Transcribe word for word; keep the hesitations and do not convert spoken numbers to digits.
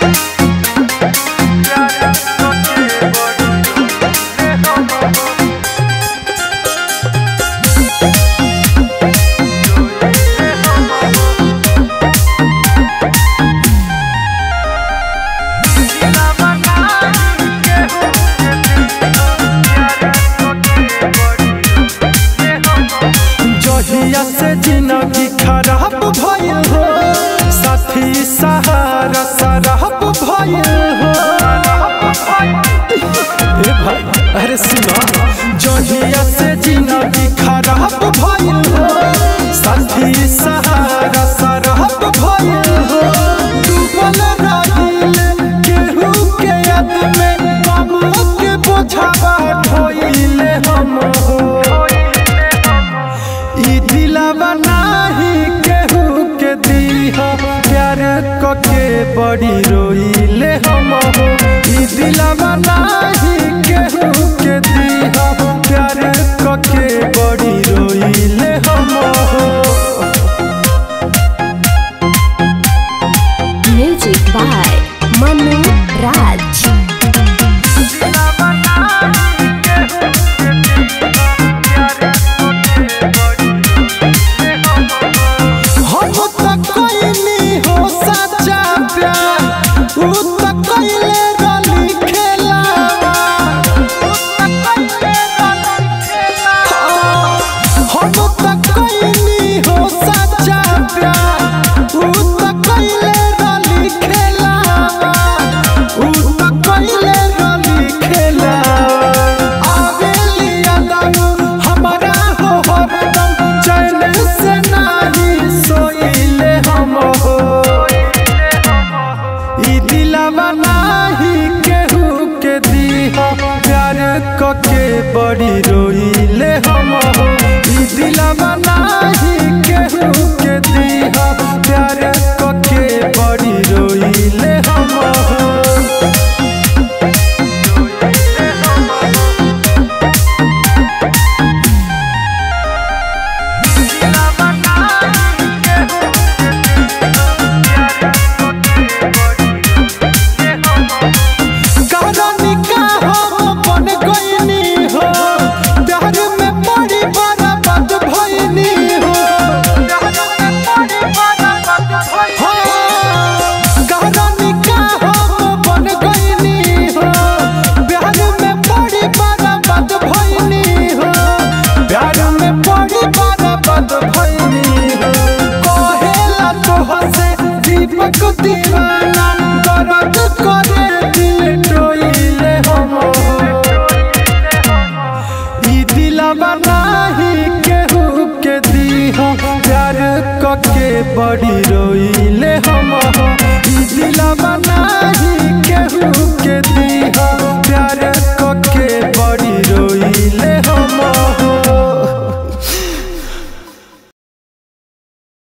से जिंदगी खराब भइल हो, साथी सहारा शराब भइल हो। ए भाई अरे सुना, जहिया से जिंदगी खराब भइल हो, साथी सहारा शराब भइल हो। डूबल रहिल केहू के याद में, गम के बोझवा ढोइले हम हो। दिलावा नाही केहू के दीहा, प्यार के बड़ी रोइले हम हो। ई दिलावा नाही केहू के दीहा, प्यार के बड़ी रोइले हम हो। Music by Manu Raj. के बड़ी रोइले हम हो। ई दिलावा नाही केहू के दीहा, प्यार के बड़ी रोइले हम हो। दीवाना दर्द करे दिल टोइले हम हो। ई दिलावा नाही केहू के दीहा, प्यार के बड़ी रोइले हम हो। ई दिलावा नाही केहू के